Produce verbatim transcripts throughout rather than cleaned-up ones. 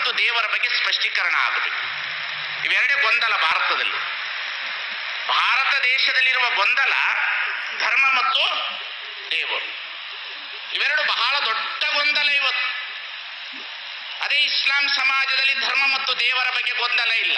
ಮತ್ತು ದೇವರ ಬಗ್ಗೆ ಸ್ಪಷ್ಟೀಕರಣ ಆಗಬೇಕು. ಇವೆರಡೇ ಗೊಂದಲ ಭಾರತದಲ್ಲಿ. ಭಾರತ ದೇಶದಲ್ಲಿರುವ ಗೊಂದಲ ಧರ್ಮ ಮತ್ತು ದೇವರು, ಇವೆರಡು ಬಹಳ ದೊಡ್ಡ ಗೊಂದಲ ಇವತ್ತು. ಅದೇ ಇಸ್ಲಾಂ ಸಮಾಜದಲ್ಲಿ ಧರ್ಮ ಮತ್ತು ದೇವರ ಬಗ್ಗೆ ಗೊಂದಲ ಇಲ್ಲ.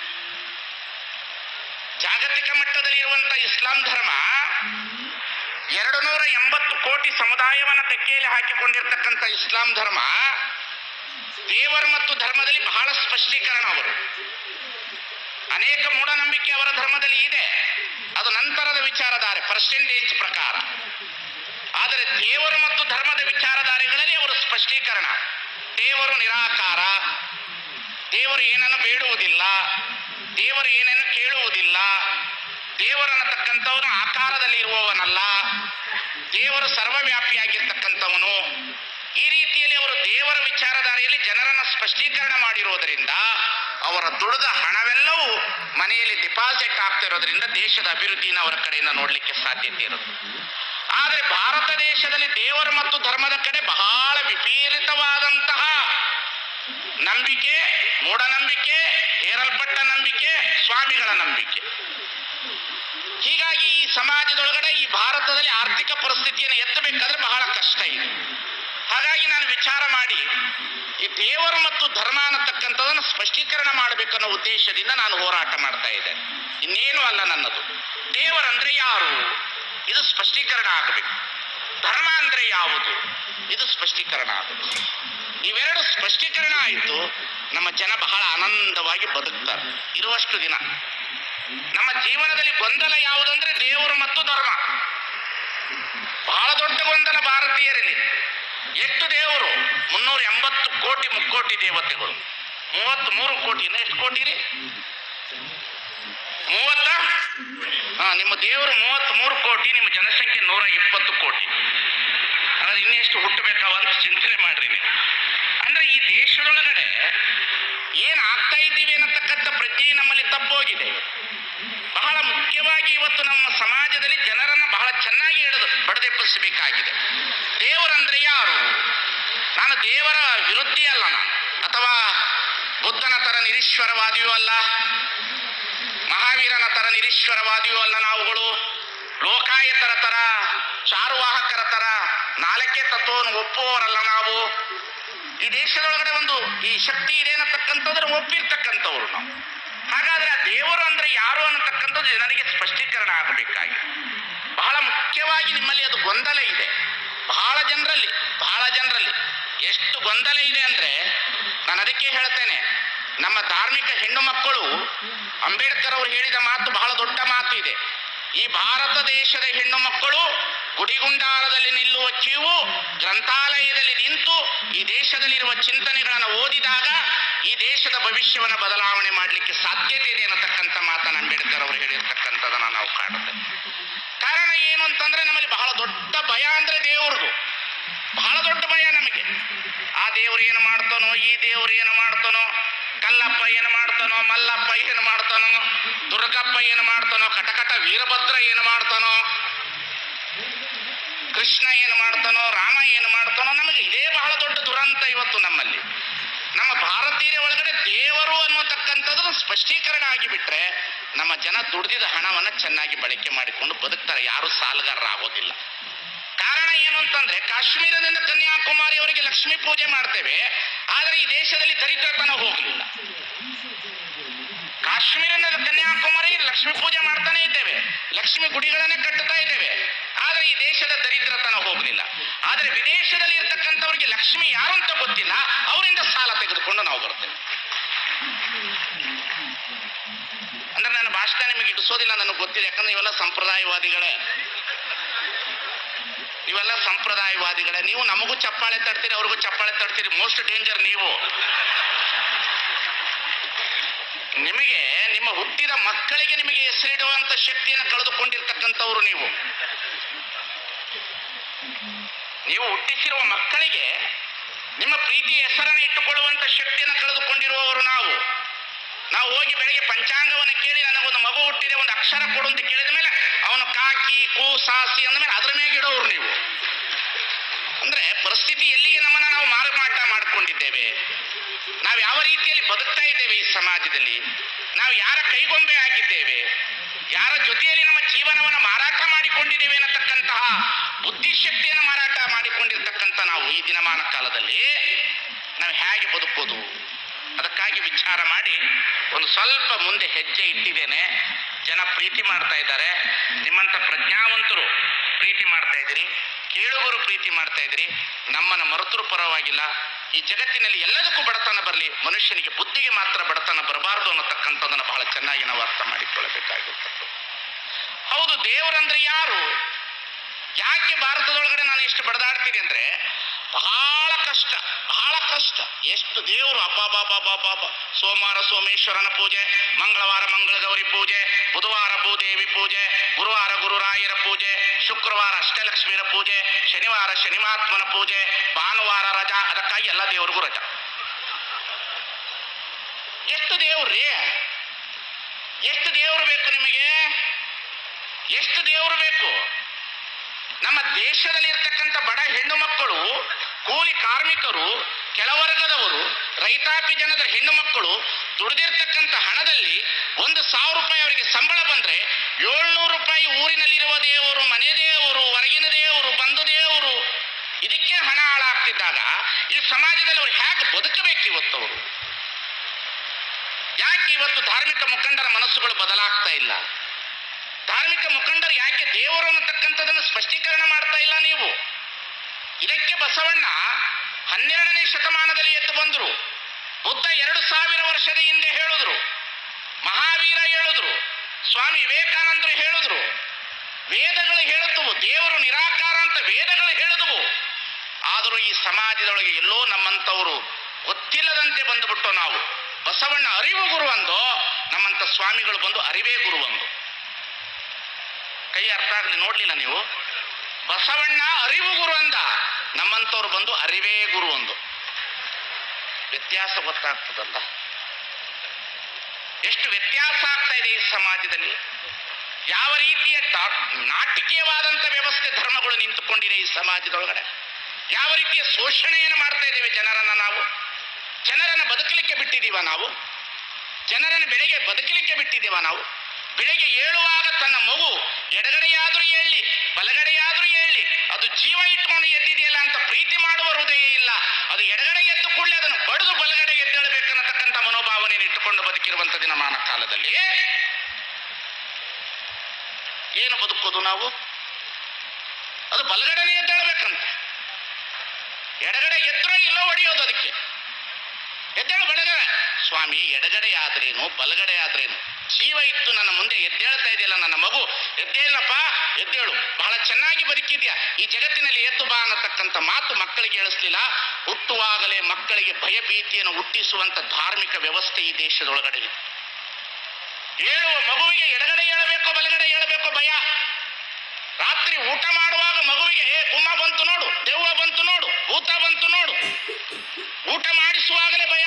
ಜಾಗತಿಕ ಮಟ್ಟದಲ್ಲಿ ಇರುವಂತಹ ಇಸ್ಲಾಂ ಧರ್ಮ ಎರಡು ನೂರ ಎಂಬತ್ತು ಕೋಟಿ ಸಮುದಾಯವನ್ನು ತೆಕ್ಕೆಯಲ್ಲಿ ಹಾಕಿಕೊಂಡಿರ್ತಕ್ಕಂಥ ಇಸ್ಲಾಂ ಧರ್ಮ ದೇವರು ಮತ್ತು ಧರ್ಮದಲ್ಲಿ ಬಹಳ ಸ್ಪಷ್ಟೀಕರಣ. ಅವರು ಅನೇಕ ಮೂಢನಂಬಿಕೆ ಅವರ ಧರ್ಮದಲ್ಲಿ ಇದೆ, ಅದು ನಂತರದ ವಿಚಾರಧಾರೆ ಪರ್ಸೆಂಟೇಜ್ ಪ್ರಕಾರ. ಆದರೆ ದೇವರು ಮತ್ತು ಧರ್ಮದ ವಿಚಾರಧಾರೆಗಳಲ್ಲಿ ಅವರು ಸ್ಪಷ್ಟೀಕರಣ. ದೇವರು ನಿರಾಕಾರ, ದೇವರು ಏನನ್ನು ಬೇಡುವುದಿಲ್ಲ, ದೇವರು ಏನನ್ನು ಕೇಳುವುದಿಲ್ಲ, ದೇವರನ್ನತಕ್ಕಂಥವನು ಆಕಾರದಲ್ಲಿ ಇರುವವನಲ್ಲ, ದೇವರು ಸರ್ವವ್ಯಾಪಿಯಾಗಿರ್ತಕ್ಕಂಥವನು. ಈ ರೀತಿಯಲ್ಲಿ ಅವರು ದೇವರ ವಿಚಾರಧಾರೆಯಲ್ಲಿ ಜನರನ್ನು ಸ್ಪಷ್ಟೀಕರಣ ಮಾಡಿರುವುದರಿಂದ ಅವರ ದುಡಿದ ಹಣವೆಲ್ಲವೂ ಮನೆಯಲ್ಲಿ ಡಿಪಾಸಿಟ್ ಆಗ್ತಿರೋದ್ರಿಂದ ದೇಶದ ಅಭಿವೃದ್ಧಿನ ಅವರ ಕಡೆಯಿಂದ ನೋಡಲಿಕ್ಕೆ ಸಾಧ್ಯತೆ ಇರುತ್ತೆ. ಆದರೆ ಭಾರತ ದೇಶದಲ್ಲಿ ದೇವರು ಮತ್ತು ಧರ್ಮದ ಕಡೆ ಬಹಳ ವಿಪರೀತವಾದಂತಹ ನಂಬಿಕೆ, ಮೂಢನಂಬಿಕೆ, ಹೇರಲ್ಪಟ್ಟ ನಂಬಿಕೆ, ಸ್ವಾಮಿಗಳ ನಂಬಿಕೆ. ಹೀಗಾಗಿ ಈ ಸಮಾಜದೊಳಗಡೆ ಈ ಭಾರತದಲ್ಲಿ ಆರ್ಥಿಕ ಪರಿಸ್ಥಿತಿಯನ್ನು ಎತ್ತಬೇಕಾದ್ರೆ ಬಹಳ ಕಷ್ಟ ಇದೆ. ಹಾಗಾಗಿ ನಾನು ವಿಚಾರ ಮಾಡಿ ಈ ದೇವರು ಮತ್ತು ಧರ್ಮ ಅನ್ನತಕ್ಕಂಥದನ್ನು ಸ್ಪಷ್ಟೀಕರಣ ಮಾಡಬೇಕನ್ನೋ ಉದ್ದೇಶದಿಂದ ನಾನು ಹೋರಾಟ ಮಾಡ್ತಾ ಇದ್ದೇನೆ. ಇನ್ನೇನು ಅಲ್ಲ ನನ್ನದು. ದೇವರಂದ್ರೆ ಯಾರು, ಇದು ಸ್ಪಷ್ಟೀಕರಣ ಆಗಬೇಕು. ಧರ್ಮ ಅಂದ್ರೆ ಯಾವುದು, ಇದು ಸ್ಪಷ್ಟೀಕರಣ ಆಗಬೇಕು. ಇವೆರಡು ಸ್ಪಷ್ಟೀಕರಣ ಆಯಿತು, ನಮ್ಮ ಜನ ಬಹಳ ಆನಂದವಾಗಿ ಬದುಕ್ತಾರೆ ಇರುವಷ್ಟು ದಿನ. ನಮ್ಮ ಜೀವನದಲ್ಲಿ ಗೊಂದಲ ಯಾವುದಂದ್ರೆ ದೇವರು ಮತ್ತು ಧರ್ಮ. ಬಹಳ ದೊಡ್ಡ ಗೊಂದಲ ಭಾರತೀಯರಲ್ಲಿ. ಎಷ್ಟು ದೇವರು? ಮುನ್ನೂರ ಎಂಬತ್ತು ಕೋಟಿ ಮುಕ್ಕೋಟಿ ದೇವತೆಗಳು. ಮೂವತ್ತ್ ಮೂರು ಕೋಟಿ ಎಷ್ಟು ಕೋಟಿ ರೀ? ಮೂವತ್ತ ಹಾ ನಿಮ್ಮ ದೇವರು ಮೂವತ್ತ್ ಮೂರು ಕೋಟಿ, ನಿಮ್ಮ ಜನಸಂಖ್ಯೆ ನೂರ ಇಪ್ಪತ್ತು ಕೋಟಿ. ಹಾಗಾದ್ರೆ ಇನ್ನೆಷ್ಟು ಹುಟ್ಟಬೇಕಾವಂತ ಚಿಂತನೆ ಮಾಡ್ರಿ ನೀವು. ಅಂದ್ರೆ ಈ ದೇಶದೊಳಗಡೆ ಏನ್ ಆಗ್ತಾ ಇದ್ದೀವಿ ಅನ್ನತಕ್ಕಂಥ ಪ್ರಜ್ಞೆ ನಮ್ಮಲ್ಲಿ ತಪ್ಪೋಗಿದೆ. ಬಹಳ ಮುಖ್ಯವಾಗಿ ಇವತ್ತು ನಮ್ಮ ಸಮಾಜದಲ್ಲಿ ಜನರನ್ನ ಬಹಳ ಚೆನ್ನಾಗಿ ಹಿಡಿದು ಬಡದೆಪ್ಪಿಸಬೇಕಾಗಿದೆ. ದೇವರಂದ್ರೆ ಯಾರು? ನಾನು ದೇವರ ವಿರುದ್ಧಿ ಅಲ್ಲ, ನಾನು ಅಥವಾ ಬುದ್ಧನ ತರ ನಿರೀಶ್ವರವಾದಿಯೂ ಅಲ್ಲ, ಮಹಾವೀರನ ತರ ನಿರೀಶ್ವರವಾದಿಯೂ ಅಲ್ಲ, ನಾವುಗಳು ಲೋಕಾಯತರ ತರ, ಚಾರುವಾಹಕರ ತರ ನಾಲ್ಕೇ ತತ್ವವನ್ನು ಒಪ್ಪುವವರಲ್ಲ ನಾವು. ಈ ದೇಶದೊಳಗಡೆ ಒಂದು ಈ ಶಕ್ತಿ ಇದೆ ಅನ್ನತಕ್ಕಂಥದ್ರ ಒಪ್ಪಿರ್ತಕ್ಕಂಥವ್ರು ನಾವು. ಹಾಗಾದ್ರೆ ಆ ದೇವರು ಅಂದ್ರೆ ಯಾರು ಅನ್ನತಕ್ಕಂಥದ್ದು ಜನರಿಗೆ ಸ್ಪಷ್ಟೀಕರಣ ಆಗಬೇಕಾಗಿ ಬಹಳ ಮುಖ್ಯವಾಗಿ ನಿಮ್ಮಲ್ಲಿ ಅದು ಗೊಂದಲ ಇದೆ. ಬಹಳ ಜನರಲ್ಲಿ ಬಹಳ ಜನರಲ್ಲಿ ಎಷ್ಟು ಗೊಂದಲ ಇದೆ ಅಂದ್ರೆ ನಾನು ಅದಕ್ಕೆ ಹೇಳ್ತೇನೆ, ನಮ್ಮ ಧಾರ್ಮಿಕ ಹೆಣ್ಣು ಮಕ್ಕಳು ಅಂಬೇಡ್ಕರ್ ಅವರು ಹೇಳಿದ ಮಾತು ಬಹಳ ದೊಡ್ಡ ಮಾತು ಇದೆ. ಈ ಭಾರತ ದೇಶದ ಹೆಣ್ಣು ಮಕ್ಕಳು ಗುಡಿಗುಂಡಾರದಲ್ಲಿ ನಿಲ್ಲುವ ಕಿವು ಗ್ರಂಥಾಲಯದಲ್ಲಿ ನಿಂತು ಈ ದೇಶದಲ್ಲಿರುವ ಚಿಂತನೆಗಳನ್ನು ಓದಿದಾಗ ಈ ದೇಶದ ಭವಿಷ್ಯವನ್ನು ಬದಲಾವಣೆ ಮಾಡಲಿಕ್ಕೆ ಸಾಧ್ಯತೆ ಇದೆ ಅನ್ನತಕ್ಕಂಥ ಮಾತನ್ನು ಅಂಬೇಡ್ಕರ್ ಅವರು ಹೇಳಿರ್ತಕ್ಕಂಥದನ್ನ ನಾವು ಕಾಣುತ್ತೇವೆ. ಕಾರಣ ಏನು ಅಂತಂದ್ರೆ ನಮ್ಮಲ್ಲಿ ಬಹಳ ದೊಡ್ಡ ಭಯ ಅಂದ್ರೆ ದೇವ್ರದು, ಬಹಳ ದೊಡ್ಡ ಭಯ ನಮಗೆ. ಆ ದೇವ್ರು ಏನು ಮಾಡ್ತಾನೋ, ಈ ದೇವ್ರು ಏನು ಮಾಡ್ತಾನೋ, ಕಲ್ಲಪ್ಪ ಏನು ಮಾಡ್ತಾನೋ, ಮಲ್ಲಪ್ಪ ಏನು ಮಾಡ್ತಾನೋ, ದುರ್ಗಪ್ಪ ಏನು ಮಾಡ್ತಾನೋ, ಕಟಕಟ ವೀರಭದ್ರ ಏನು ಮಾಡ್ತಾನೋ, ಕೃಷ್ಣ ಏನು ಮಾಡ್ತಾನೋ, ರಾಮ ಏನು ಮಾಡ್ತಾನೋ. ನಮಗೆ ಇದೇ ಬಹಳ ದೊಡ್ಡ ದುರಂತ ಇವತ್ತು ನಮ್ಮಲ್ಲಿ. ನಮ್ಮ ಭಾರತೀಯ ಒಳಗಡೆ ದೇವರು ಅನ್ನೋತಕ್ಕಂಥದ್ದು ಸ್ಪಷ್ಟೀಕರಣ ಆಗಿಬಿಟ್ರೆ ನಮ್ಮ ಜನ ದುಡ್ದಿದ ಹಣವನ್ನು ಚೆನ್ನಾಗಿ ಬಳಕೆ ಮಾಡಿಕೊಂಡು ಬದುಕ್ತಾರೆ, ಯಾರು ಸಾಲಗಾರರಾಗೋದಿಲ್ಲ. ಕಾರಣ ಏನು ಅಂತಂದ್ರೆ ಕಾಶ್ಮೀರದಿಂದ ಕನ್ಯಾಕುಮಾರಿ ಅವರಿಗೆ ಲಕ್ಷ್ಮೀ ಪೂಜೆ ಮಾಡ್ತೇವೆ, ಆದರೆ ಈ ದೇಶದಲ್ಲಿ ದರಿದ್ರತನ ಹೋಗಲಿಲ್ಲ. ಕಾಶ್ಮೀರದಿಂದ ಕನ್ಯಾಕುಮಾರಿ ಲಕ್ಷ್ಮೀ ಪೂಜೆ ಮಾಡ್ತಾನೆ ಇದ್ದೇವೆ, ಲಕ್ಷ್ಮಿ ಗುಡಿಗಳನ್ನೇ ಕಟ್ಟುತ್ತಾ ಇದ್ದೇವೆ, ಆದರೆ ಈ ದೇಶದ ದರಿದ್ರತನ ಹೋಗಲಿಲ್ಲ. ಆದರೆ ವಿದೇಶದಲ್ಲಿ ಇರ್ತಕ್ಕಂಥವ್ರಿಗೆ ಲಕ್ಷ್ಮಿ ಯಾರು ಅಂತ ಗೊತ್ತಿಲ್ಲ, ಅವರಿಂದ ಸಾಲ ತೆಗೆದುಕೊಂಡು ನಾವು ಬರ್ತೇವೆ. ಅಂದ್ರೆ ನನ್ನ ಭಾಷಣ ನಿಮಗೆ ಇಡಿಸೋದಿಲ್ಲ, ನನಗೆ ಗೊತ್ತಿದೆ, ಯಾಕಂದ್ರೆ ಇವೆಲ್ಲ ಸಂಪ್ರದಾಯವಾದಿಗಳೇ, ಇವೆಲ್ಲ ಸಂಪ್ರದಾಯವಾದಿಗಳೇ. ನೀವು ನಮಗೂ ಚಪ್ಪಾಳೆ ತಡ್ತೀರಿ, ಅವ್ರಿಗೂ ಚಪ್ಪಾಳೆ ತಡ್ತೀರಿ. ಮೋಸ್ಟ್ ಡೇಂಜರ್ ನೀವು. ನಿಮಗೆ ನಿಮ್ಮ ಹುಟ್ಟಿದ ಮಕ್ಕಳಿಗೆ ನಿಮಗೆ ಹೆಸರಿಡುವಂತ ಶಕ್ತಿಯನ್ನು ಕಳೆದುಕೊಂಡಿರ್ತಕ್ಕಂಥವ್ರು ನೀವು. ನೀವು ಹುಟ್ಟಿಸಿರುವ ಮಕ್ಕಳಿಗೆ ನಿಮ್ಮ ಪ್ರೀತಿಯ ಹೆಸರನ್ನು ಇಟ್ಟುಕೊಳ್ಳುವಂತ ಶಕ್ತಿಯನ್ನು ಕಳೆದುಕೊಂಡಿರುವವರು ನಾವು. ನಾವು ಹೋಗಿ ಬೆಳಗ್ಗೆ ಪಂಚಾಂಗವನ್ನು ಕೇಳಿ ನನಗೊಂದು ಮಗು ಹುಟ್ಟಿದೆ, ಒಂದು ಅಕ್ಷರ ಕೊಡು ಅಂತ ಕೇಳಿದ ಮೇಲೆ ಅವನು ಕಾಕಿ ಕೂ ಸಾಸಿ ಅಂದ ಮೇಲೆ ಅದ್ರ ಮೇಲೆ ಇಡೋರು ನೀವು. ಅಂದ್ರೆ ಪರಿಸ್ಥಿತಿ ಎಲ್ಲಿಗೆ ನಮ್ಮನ್ನ ನಾವು ಮಾರುಮಾಟ ಮಾಡಿಕೊಂಡಿದ್ದೇವೆ. ನಾವು ಯಾವ ರೀತಿಯಲ್ಲಿ ಬದುಕ್ತಾ ಇದ್ದೇವೆ ಈ ಸಮಾಜದಲ್ಲಿ, ನಾವು ಯಾರ ಕೈಗೊಂಬೆ ಆಗಿದ್ದೇವೆ, ಯಾರ ಜೊತೆಯಲ್ಲಿ ನಮ್ಮ ಜೀವನವನ್ನು ಮಾರಾಟ ಮಾಡಿಕೊಂಡಿದ್ದೇವೆ ಅನ್ನತಕ್ಕಂತಹ ಬುದ್ಧಿಶಕ್ತಿಯನ್ನು ಮಾರಾಟ ಮಾಡಿಕೊಂಡಿರ್ತಕ್ಕಂಥ ನಾವು ಈ ದಿನಮಾನ ಕಾಲದಲ್ಲಿ ನಾವು ಹೇಗೆ ಬದುಕೋದು, ಅದಕ್ಕಾಗಿ ವಿಚಾರ ಮಾಡಿ ಒಂದು ಸ್ವಲ್ಪ ಮುಂದೆ ಹೆಜ್ಜೆ ಇಟ್ಟಿದ್ದೇನೆ. ಜನ ಪ್ರೀತಿ ಮಾಡ್ತಾ ಇದ್ದಾರೆ, ನಿಮ್ಮಂಥ ಪ್ರಜ್ಞಾವಂತರು ಪ್ರೀತಿ ಮಾಡ್ತಾ ಇದ್ದೀರಿ, ಕೇಳುಗರು ಪ್ರೀತಿ ಮಾಡ್ತಾ ಇದ್ದೀರಿ. ನಮ್ಮನ್ನು ಮರೆತರೂ ಪರವಾಗಿಲ್ಲ. ಈ ಜಗತ್ತಿನಲ್ಲಿ ಎಲ್ಲದಕ್ಕೂ ಬಡತನ ಬರಲಿ, ಮನುಷ್ಯನಿಗೆ ಬುದ್ಧಿಗೆ ಮಾತ್ರ ಬಡತನ ಬರಬಾರದು ಅನ್ನತಕ್ಕಂಥದ್ದನ್ನು ಬಹಳ ಚೆನ್ನಾಗಿ ನಾವು ಅರ್ಥ ಮಾಡಿಕೊಳ್ಳಬೇಕಾಗಿರ್ತದೆ. ಹೌದು, ದೇವರಂದ್ರೆ ಯಾರು? ಯಾಕೆ ಭಾರತದೊಳಗಡೆ ನಾನು ಎಷ್ಟು ಬಡದಾಡ್ತೀನಿ ಅಂದ್ರೆ ಬಹಳ ಕಷ್ಟ, ಬಹಳ ಕಷ್ಟ. ಎಷ್ಟು ದೇವರು ಅಬ್ಬಾಬಾಬಾಬಾಬಾ. ಸೋಮವಾರ ಸೋಮೇಶ್ವರನ ಪೂಜೆ, ಮಂಗಳವಾರ ಮಂಗಳಗೌರಿ ಪೂಜೆ, ಬುಧವಾರ ಭೂದೇವಿ ಪೂಜೆ, ಗುರುವಾರ ಗುರುರಾಯರ ಪೂಜೆ, ಶುಕ್ರವಾರ ಅಷ್ಟಲಕ್ಷ್ಮಿಯ ಪೂಜೆ, ಶನಿವಾರ ಶನಿಮಾತ್ಮನ ಪೂಜೆ, ಭಾನುವಾರ ರಜಾ. ಅದಕ್ಕಾಗಿ ಎಲ್ಲ ದೇವರಿಗೂ ರಜಾ. ಎಷ್ಟು ದೇವ್ರಿ? ಎಷ್ಟು ದೇವರು ಬೇಕು ನಿಮಗೆ? ಎಷ್ಟು ದೇವರು ಬೇಕು? ನಮ್ಮ ದೇಶದಲ್ಲಿ ಇರ್ತಕ್ಕಂಥ ಬಡ ಹೆಣ್ಣು ಮಕ್ಕಳು, ಕೂಲಿ ಕಾರ್ಮಿಕರು, ಕೆಳವರ್ಗದವರು, ರೈತಾಪಿ ಜನರ ಹೆಣ್ಣು ಮಕ್ಕಳು ದುಡಿದಿರ್ತಕ್ಕಂಥ ಹಣದಲ್ಲಿ ಒಂದು ಸಾವಿರ ರೂಪಾಯಿ ಅವರಿಗೆ ಸಂಬಳ ಬಂದ್ರೆ ಏಳ್ನೂರು ರೂಪಾಯಿ ಊರಿನಲ್ಲಿರುವ ದೇವರು, ಮನೆ ದೇವರು, ಹೊರಗಿನ ದೇವರು, ಬಂಧು ದೇವರು, ಇದಕ್ಕೆ ಹಣ ಹಾಳಾಗ್ತಿದ್ದಾಗ ಈ ಸಮಾಜದಲ್ಲಿ ಅವರು ಹೇಗೆ ಬದುಕಬೇಕು ಇವತ್ತು? ಅವರು ಯಾಕೆ ಇವತ್ತು ಧಾರ್ಮಿಕ ಮುಖಂಡರ ಮನಸ್ಸುಗಳು ಬದಲಾಗ್ತಾ ಇಲ್ಲ? ಧಾರ್ಮಿಕ ಮುಖಂಡರು ಯಾಕೆ ದೇವರು ಅನ್ನತಕ್ಕಂಥದನ್ನು ಸ್ಪಷ್ಟೀಕರಣ ಮಾಡ್ತಾ ಇಲ್ಲ ನೀವು? ಇದಕ್ಕೆ ಬಸವಣ್ಣ ಹನ್ನೆರಡನೇ ಶತಮಾನದಲ್ಲಿ ಎದ್ದು ಬಂದರು. ಬುದ್ಧ ಎರಡು ಸಾವಿರ ವರ್ಷದ ಹಿಂದೆ ಹೇಳಿದ್ರು, ಮಹಾವೀರ ಹೇಳಿದ್ರು, ಸ್ವಾಮಿ ವಿವೇಕಾನಂದರು ಹೇಳಿದ್ರು. ವೇದಗಳು ಹೇಳುತ್ತವು, ದೇವರು ನಿರಾಕಾರ ಅಂತ ವೇದಗಳು ಹೇಳಿದವು. ಆದರೂ ಈ ಸಮಾಜದೊಳಗೆ ಎಲ್ಲೋ ನಮ್ಮಂಥವರು ಗೊತ್ತಿಲ್ಲದಂತೆ ಬಂದುಬಿಟ್ಟು ನಾವು ಬಸವಣ್ಣ ಅರಿವು ಗುರು ಅಂದೋ, ನಮ್ಮಂಥ ಸ್ವಾಮಿಗಳು ಬಂದು ಅರಿವೇ ಗುರು ಅಂದು. ಕೈ ಅರ್ಥ ಆಗಲಿ ನೋಡ್ಲಿಲ್ಲ ನೀವು? ಬಸವಣ್ಣ ಅರಿವು ಗುರು ಅಂದ, ನಮ್ಮಂಥವ್ರು ಬಂದು ಅರಿವೇ ಗುರು ಅಂದು. ವ್ಯತ್ಯಾಸ ಗೊತ್ತಾಗ್ತದಲ್ಲ? ಎಷ್ಟು ವ್ಯತ್ಯಾಸ ಆಗ್ತಾ ಇದೆ ಈ ಸಮಾಜದಲ್ಲಿ. ಯಾವ ರೀತಿಯ ನಾಟಕೀಯವಾದಂಥ ವ್ಯವಸ್ಥೆ ಧರ್ಮಗಳು ನಿಂತುಕೊಂಡಿದೆ ಈ ಸಮಾಜದೊಳಗಡೆ. ಯಾವ ರೀತಿಯ ಶೋಷಣೆಯನ್ನು ಮಾಡ್ತಾ ಇದ್ದೇವೆ ಜನರನ್ನ. ನಾವು ಜನರನ್ನು ಬದುಕಲಿಕ್ಕೆ ಬಿಟ್ಟಿದ್ದೀವ? ನಾವು ಜನರನ್ನು ಬೆಳಗ್ಗೆ ಬದುಕಲಿಕ್ಕೆ ಬಿಟ್ಟಿದ್ದೀವ? ನಾವು ಬೆಳಗ್ಗೆ ಏಳುವಾಗ ತನ್ನ ಮಗು ಎಡಗಡೆಯಾದ್ರೂ ಹೇಳಿ ಬಲಗಡೆಯಾದ್ರೂ ಹೇಳಿ ಅದು ಜೀವ ಇಟ್ಕೊಂಡು ಎದ್ದಿದೆಯಲ್ಲ ಅಂತ ಪ್ರೀತಿ ಮಾಡುವ ಹೃದಯ ಇಲ್ಲ. ಅದು ಎಡಗಡೆ ಎದ್ದು ಕೂಡಲೇ ಅದನ್ನು ಬಡಿದು ಬಲಗಡೆ ಎದ್ದೇಳಬೇಕನ್ನತಕ್ಕಂಥ ಮನೋಭಾವನೆಯನ್ನು ಇಟ್ಟುಕೊಂಡು ಬದುಕಿರುವಂಥ ದಿನಮಾನ ಕಾಲದಲ್ಲಿ ಏನು ಬದುಕೋದು ನಾವು? ಅದು ಬಲಗಡೆನೇ ಎದ್ದೇಳಬೇಕಂತೆ. ಎಡಗಡೆ ಎದ್ರೋ ಇಲ್ಲೋ ಹೊಡೆಯೋದು ಅದಕ್ಕೆ. ಎದ್ದೇಳು ಬಲಗಡೆ. ಸ್ವಾಮಿ, ಎಡಗಡೆ ಆದ್ರೇನು ಬಲಗಡೆ ಆದ್ರೇನು? ಜೀವ ಇತ್ತು ನನ್ನ ಮುಂದೆ ಎದ್ದೇಳ್ತಾ ಇದೆಯಲ್ಲ ನನ್ನ ಮಗು, ಎದ್ದೇಳಪ್ಪ ಎದ್ದೇಳು, ಬಹಳ ಚೆನ್ನಾಗಿ ಬದುಕಿದ್ಯಾ, ಈ ಜಗತ್ತಿನಲ್ಲಿ ಎದ್ದು ಬಾ ಅನ್ನತಕ್ಕಂಥ ಮಾತು ಮಕ್ಕಳಿಗೆ ಹೇಳಿಸ್ಲಿಲ್ಲ. ಹುಟ್ಟುವಾಗಲೇ ಮಕ್ಕಳಿಗೆ ಭಯ ಭೀತಿಯನ್ನು ಹುಟ್ಟಿಸುವಂತ ಧಾರ್ಮಿಕ ವ್ಯವಸ್ಥೆ ಈ ದೇಶದೊಳಗಡೆ ಇದೆ. ಹೇಳುವ ಮಗುವಿಗೆ ಎಡಗಡೆ ಹೇಳಬೇಕೋ ಬಲಗಡೆ ಹೇಳಬೇಕೋ ಭಯ. ರಾತ್ರಿ ಊಟ ಮಾಡುವಾಗ ಮಗುವಿಗೆ ಏ ಗುಮ್ಮ ಬಂತು ನೋಡು, ದೆವ್ವ ಬಂತು ನೋಡು, ಭೂತ ಬಂತು ನೋಡು. ಊಟ ಮಾಡಿಸುವಾಗಲೇ ಭಯ,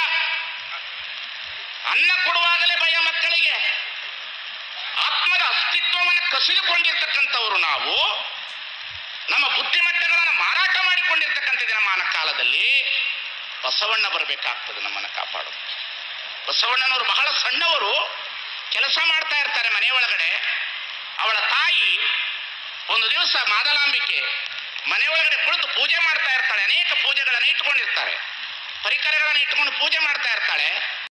ಅನ್ನ ಕೊಡುವಾಗಲೇ ಭಯ ಮಕ್ಕಳಿಗೆ. ಆತ್ಮದ ಅಸ್ತಿತ್ವವನ್ನು ಕಸಿದುಕೊಂಡಿರ್ತಕ್ಕಂಥವರು ನಾವು. ನಮ್ಮ ಬುದ್ಧಿಮಟ್ಟಗಳನ್ನು ಮಾರಾಟ ಮಾಡಿಕೊಂಡಿರ್ತಕ್ಕಂಥ ದಿನಮಾನ ಕಾಲದಲ್ಲಿ ಬಸವಣ್ಣ ಬರಬೇಕಾಗ್ತದೆ ನಮ್ಮನ್ನು ಕಾಪಾಡೋದಕ್ಕೆ. ಬಸವಣ್ಣನವರು ಬಹಳ ಸಣ್ಣವರು, ಕೆಲಸ ಮಾಡ್ತಾ ಇರ್ತಾರೆ ಮನೆ ಒಳಗಡೆ. ಅವಳ ತಾಯಿ ಒಂದು ದಿವಸ ಮಾದಲಾಂಬಿಕೆ ಮನೆ ಒಳಗಡೆ ಕುಳಿತು ಪೂಜೆ ಮಾಡ್ತಾ ಇರ್ತಾಳೆ. ಅನೇಕ ಪೂಜೆಗಳನ್ನು ಇಟ್ಕೊಂಡಿರ್ತಾರೆ, ಪರಿಕರಗಳನ್ನು ಇಟ್ಟುಕೊಂಡು ಪೂಜೆ ಮಾಡ್ತಾ ಇರ್ತಾಳೆ.